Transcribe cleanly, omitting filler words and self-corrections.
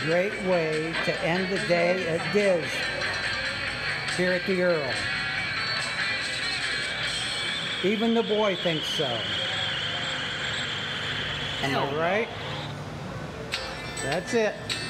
great way to end the day at Diz here at the Earl. Even the boy thinks so. Am I right? That's it.